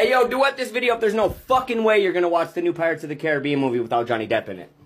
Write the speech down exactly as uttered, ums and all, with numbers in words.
Hey, yo, duet this video up. There's no fucking way you're gonna watch the new Pirates of the Caribbean movie without Johnny Depp in it.